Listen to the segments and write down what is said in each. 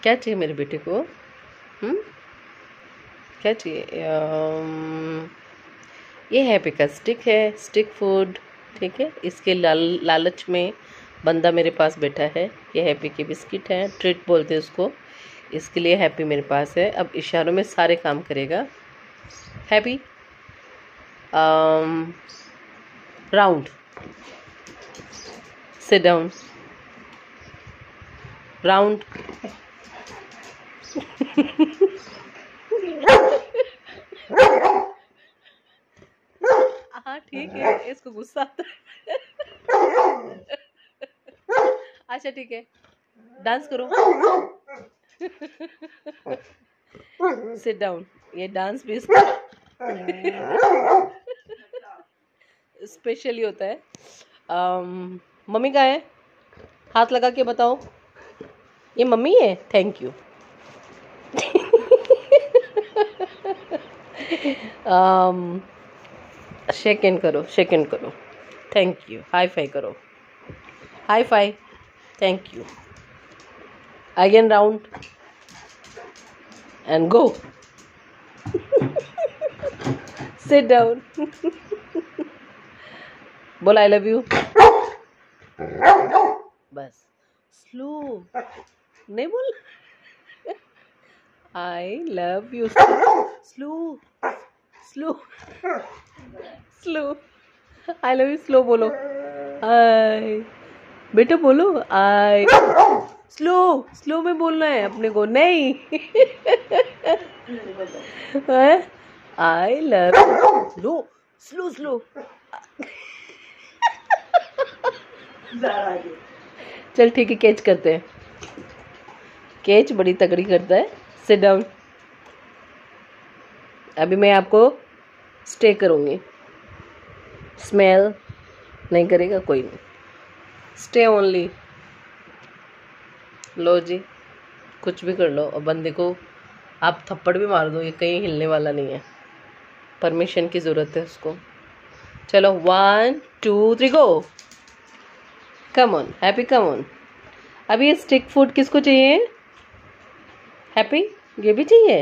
क्या चाहिए मेरे बेटे को? क्या चाहिए? ये हैप्पी का स्टिक है, स्टिक फूड। ठीक है, इसके लालच में बंदा मेरे पास बैठा है। ये हैप्पी के बिस्किट हैं, ट्रीट बोलते हैं उसको। इसके लिए हैप्पी मेरे पास है। अब इशारों में सारे काम करेगा। Happy round, sit down, round. हाँ ठीक है, इसको गुस्सा आता है। अच्छा ठीक है, डांस करो। Sit down. ये डांस भी इसका स्पेशली होता है। मम्मी का है, हाथ लगा के बताओ। ये मम्मी है। Thank you. शेक इन करो, शेक इन करो। Thank you. हाई फाई करो, high five. Thank you. Again round and go. Sit down. बोल आई लव यू। बस स्लो नहीं बोल। I love you. Slow slow slow. I love you slow बोलो। I बेटा बोलो आई। Slow slow में बोलना है अपने को, नहीं। I love slow slow slow. चल ठीक है, कैच करते हैं। कैच बड़ी तगड़ी करता है। Sit down. अभी मैं आपको स्टे करूँगी। स्मेल नहीं करेगा कोई नहीं। Stay only. लो जी, कुछ भी कर लो। और बंदे को आप थप्पड़ भी मार दो, ये कहीं हिलने वाला नहीं है। परमिशन की ज़रूरत है उसको। चलो 1 2 3 go. Come on Happy, come on. अभी ये स्टिक फूड किसको चाहिए? हैप्पी, ये भी चाहिए?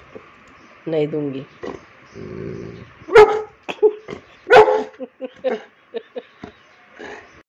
नहीं दूंगी।